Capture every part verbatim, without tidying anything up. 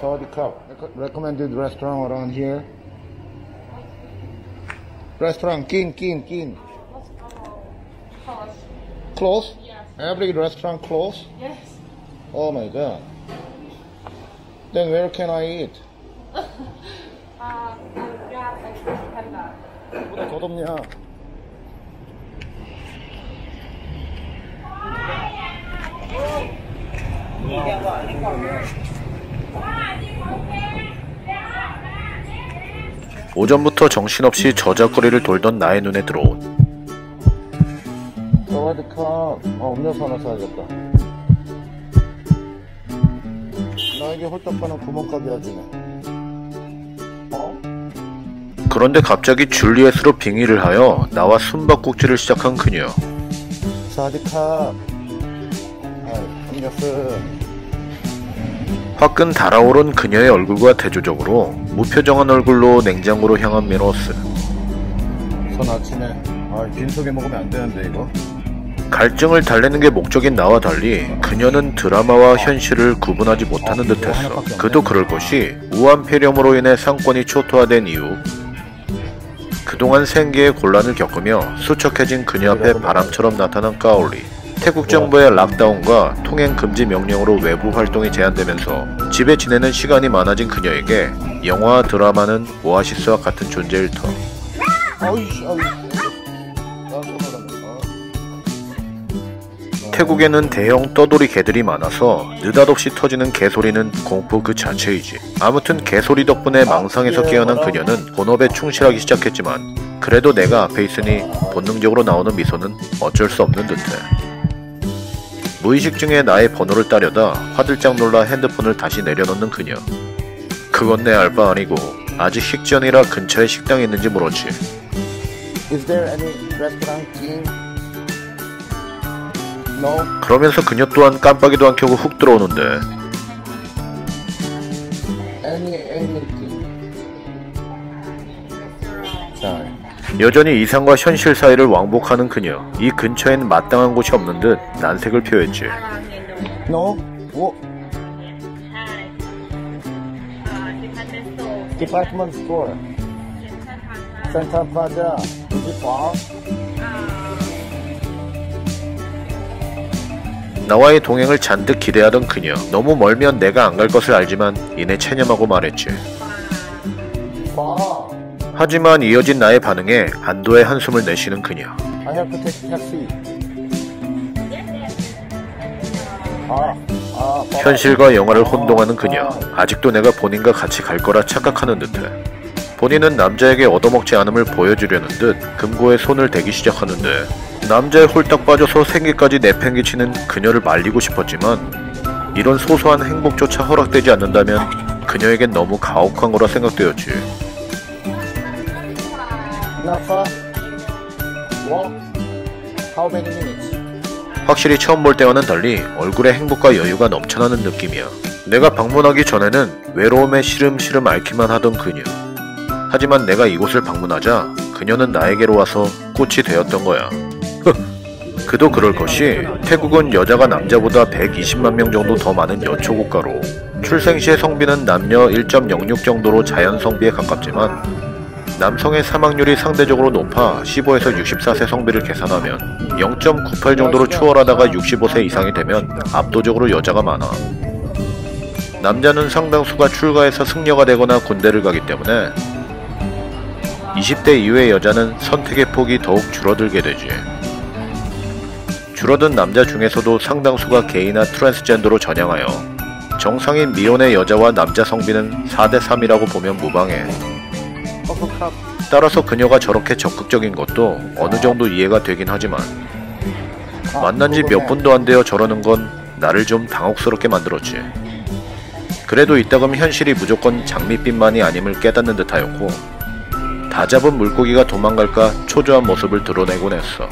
Saudi Cup. Recommended restaurant around here. Restaurant, Kin, Kin, Kin. Close. Close? Yes. Every restaurant close? Yes. Oh my god. Then where can I eat? uh, I'll grab a panda. 보다 더 덥냐? 오전부터 정신없이 저작거리를 돌던 나의 눈에 들어온 사와디캅. 어, 음료수 하나 사야겠다. 나에게 홀딱 가는 구멍가게 하지네. 어? 그런데 갑자기 줄리엣으로 빙의를 하여 나와 숨바꼭질을 시작한 그녀. 사와디캅. 아, 음료수. 화끈 달아오른 그녀의 얼굴과 대조적으로 무표정한 얼굴로 냉장고로 향한 메로스. 선 아치네. 아, 빈속에 먹으면 안 되는데 이거. 갈증을 달래는 게 목적인 나와 달리 그녀는 드라마와 현실을 구분하지 못하는 듯했어. 그도 그럴 것이 우한 폐렴으로 인해 상권이 초토화된 이후 그동안 생계의 곤란을 겪으며 수척해진 그녀 앞에 바람처럼 나타난 까올리. 태국 정부의 락다운과 통행 금지 명령으로 외부 활동이 제한되면서 집에 지내는 시간이 많아진 그녀에게 영화와 드라마는 오아시스와 같은 존재일 터. 아이씨, 아이씨. 태국에는 대형 떠돌이 개들이 많아서 느닷없이 터지는 개소리는 공포 그 자체이지. 아무튼 개소리 덕분에 망상에서 깨어난 그녀는 본업에 충실하기 시작했지만 그래도 내가 앞에 있으니 본능적으로 나오는 미소는 어쩔 수 없는 듯해. 무의식 중에 나의 번호를 따려다 화들짝 놀라 핸드폰을 다시 내려놓는 그녀. 그건 내 알바 아니고 아직 식전이라 근처에 식당이 있는지 물었지. Is there any restaurant in? No. 그러면서 그녀 또한 깜빡이도 안 켜고 훅 들어오는데 Any anything. 자. 여전히 이상과 현실 사이를 왕복하는 그녀. 이 근처엔 마땅한 곳이 없는 듯 난색을 표했지. No. What? Department store. Santa Plaza. Is it far? 나와의 동행을 잔뜩 기대하던 그녀. 너무 멀면 내가 안 갈 것을 알지만 이내 체념하고 말했지. Far. 하지만 이어진 나의 반응에 안도의 한숨을 내쉬는 그녀. I have to take taxi. 아, 아, 현실과 영화를 혼동하는 그녀. 아직도 내가 본인과 같이 갈 거라 착각하는 듯해. 본인은 남자에게 얻어먹지 않음을 보여주려는 듯 금고에 손을 대기 시작하는데 남자에 홀딱 빠져서 생기까지 내팽개치는 그녀를 말리고 싶었지만 이런 소소한 행복조차 허락되지 않는다면 그녀에겐 너무 가혹한 거라 생각되었지. Not far. Walk. How many minutes? 확실히 처음 볼 때와는 달리 얼굴에 행복과 여유가 넘쳐나는 느낌이야. 내가 방문하기 전에는 외로움에 시름시름 앓기만 하던 그녀. 하지만 내가 이곳을 방문하자 그녀는 나에게로 와서 꽃이 되었던 거야. 그도 그럴 것이 태국은 여자가 남자보다 백이십만 명 정도 더 많은 여초 국가로 출생 시의 성비는 남녀 일 점 영육 정도로 자연 성비에 가깝지만 남성의 사망률이 상대적으로 높아 십오에서 육십사 세 성비를 계산하면 영 점 구팔 정도로 추월하다가 육십오 세 이상이 되면 압도적으로 여자가 많아. 남자는 상당수가 출가해서 승려가 되거나 군대를 가기 때문에 이십 대 이후의 여자는 선택의 폭이 더욱 줄어들게 되지. 줄어든 남자 중에서도 상당수가 게이나 트랜스젠더로 전향하여 정상인 미혼의 여자와 남자 성비는 사 대 삼이라고 보면 무방해. 따라서 그녀가 저렇게 적극적인 것도 어느 정도 이해가 되긴 하지만 만난 지 몇 분도 안 되어 저러는 건 나를 좀 당혹스럽게 만들었지. 그래도 이따금 현실이 무조건 장밋빛만이 아님을 깨닫는 듯하였고 다 잡은 물고기가 도망갈까 초조한 모습을 드러내곤 했어.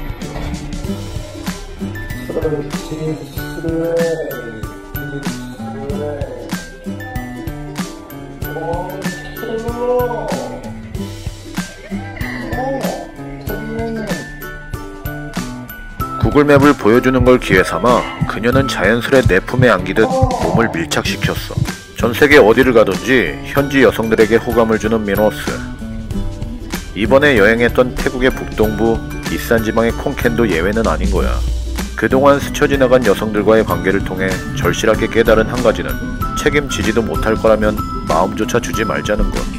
구글맵을 보여주는 걸 기회삼아 그녀는 자연스레 내 품에 안기듯 몸을 밀착시켰어. 전 세계 어디를 가든지 현지 여성들에게 호감을 주는 미노스. 이번에 여행했던 태국의 북동부 이산 지방의 콩켄도 예외는 아닌 거야. 그동안 스쳐 지나간 여성들과의 관계를 통해 절실하게 깨달은 한 가지는 책임지지도 못할 거라면 마음조차 주지 말자는 것.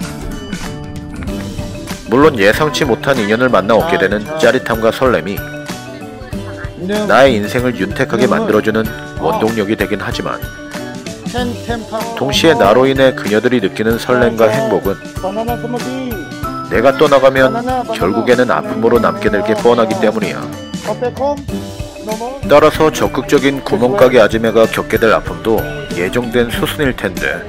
물론 예상치 못한 인연을 만나 얻게 되는 짜릿함과 설렘이 나의 인생을 윤택하게 만들어주는 원동력이 되긴 하지만 동시에 나로 인해 그녀들이 느끼는 설렘과 행복은 내가 떠나가면 결국에는 아픔으로 남게 될 게 뻔하기 때문이야. 따라서 적극적인 구멍가게 아지매가 겪게 될 아픔도 예정된 수순일 텐데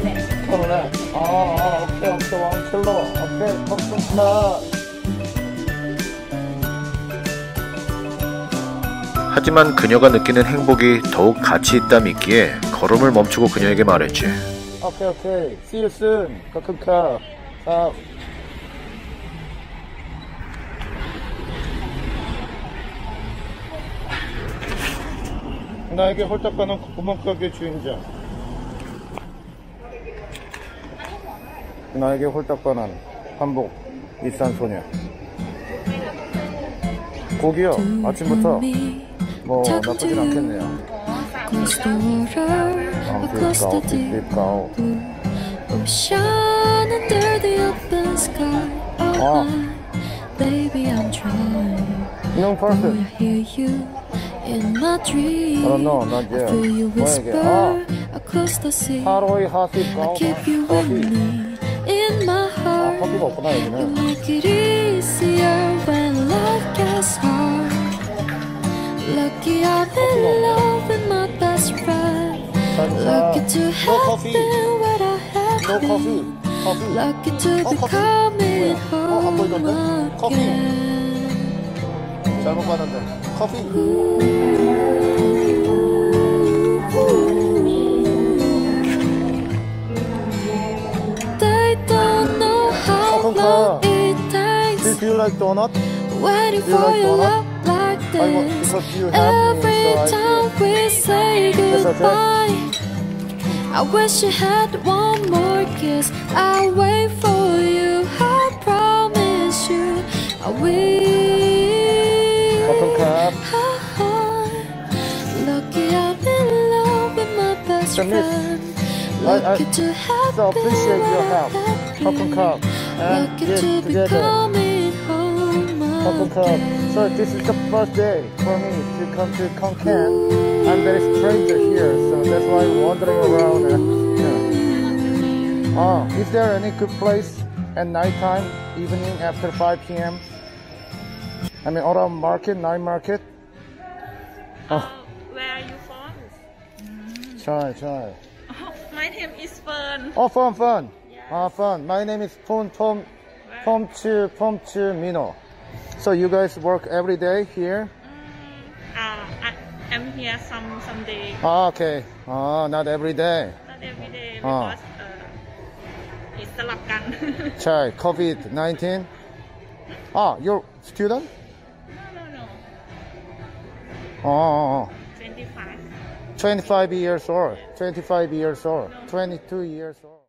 하지만 그녀가 느끼는 행복이 더욱 가치 있다 믿기에 걸음을 멈추고 그녀에게 말했지. 오케이 오케이 see you soon 카카카 아. 나에게 홀딱 가는 구멍가게 주인장. 나에게 홀딱 가는 한복 일산 소녀. 고기요. 아침부터 뭐 나쁘진 않겠네요. 아. No person. I don't know, not yet. 뭐에게? 아, 하루의 하십 가오 커피. 아, 커피가 없구나 여기는. No coffee. No coffee. Coffee. 어, 커피. 뭐야? 어, 안 보이던데? 커피. 잘못 봤는데. 커피. They don't know how long it takes. Do you like donut? Waiting Do you for like your donut? love like I want, this. because you have me, Every so I time feel. we say That's okay. goodbye, I wish you had one more kiss. I'll wait for you. I promise you I will. Welcome, Lucky I'm in love with my best So, miss, friend. I, I Lucky to have so appreciate been your where help. I have Welcome, been. cup. And Lucky get to be together. coming home Welcome, cup. again. So this is the first day for me to come to Konkan. I'm very stranger here, so that's why I'm wandering around. And, yeah. Ah, is there any good place at nighttime, evening after five p m? I mean, around market, night market. Oh, Uh, where are you from? try, try. Oh, my name is Fern. Oh, fun, fun. Ah, fun. My name is Pom Pom Pom Chu Pom Chu Mino. So you guys work every day here? Uh, I am here some some day, Ah, okay. Ah, not every day. not every day Ah. because uh, it's สลับกัน Try COVID nineteen. Ah, you're student? no no no Oh, oh, oh. twenty-five twenty-five years old. twenty-five years old. twenty-two years old.